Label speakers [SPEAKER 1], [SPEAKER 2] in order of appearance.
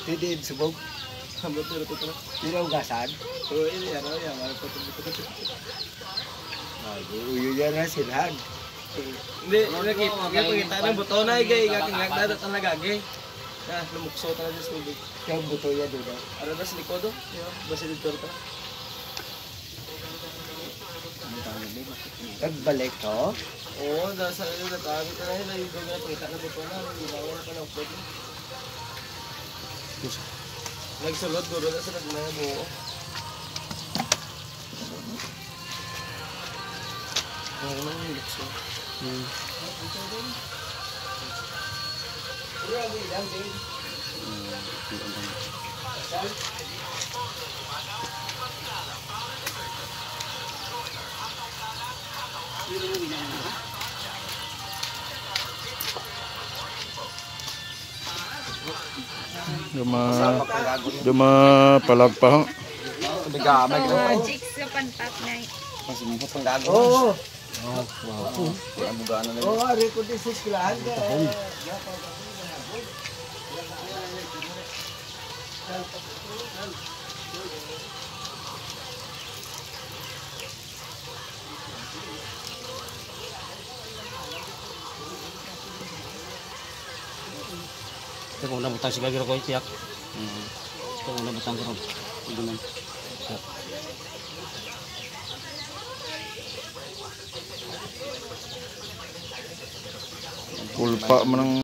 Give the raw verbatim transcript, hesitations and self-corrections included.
[SPEAKER 1] Hindi, subog.
[SPEAKER 2] Hambot pero tutra.
[SPEAKER 1] Hindi na ugasan.
[SPEAKER 2] Oh, ini ano ya, mal puto-puto.
[SPEAKER 1] Uyo yan na silhan.
[SPEAKER 2] Hindi, lagi pagkita ng buto na igay, gaking nagdada ta nagagi. Ah, lumukso ta sa tubig.
[SPEAKER 1] Yung buto yan doon.
[SPEAKER 2] Ano na sa likod do? Basta dito ta.
[SPEAKER 1] Nagbalik ko.
[SPEAKER 2] Oo, dahil sa iyo natabi ta na yun, yung gawin na pagkita ng buto na, ginawa na pa ng upload. Nagsulod duro na sa nagmaya buo. Ano naman yung lukso? Hmm.
[SPEAKER 3] Duma duma palagpa ho.
[SPEAKER 1] Bigamay ka
[SPEAKER 4] Oh, chicks sa pantat na.
[SPEAKER 1] Mas mo pang gago.
[SPEAKER 2] Oo.
[SPEAKER 1] Oh, wow.
[SPEAKER 2] Ang bugana na
[SPEAKER 1] Oh, ari ko din sa eskwelahan.
[SPEAKER 5] Ito kung nabutang si Gagiro ko itiyak. Ito kung nabutang ko ron. Ito man.
[SPEAKER 3] Pulpa man ang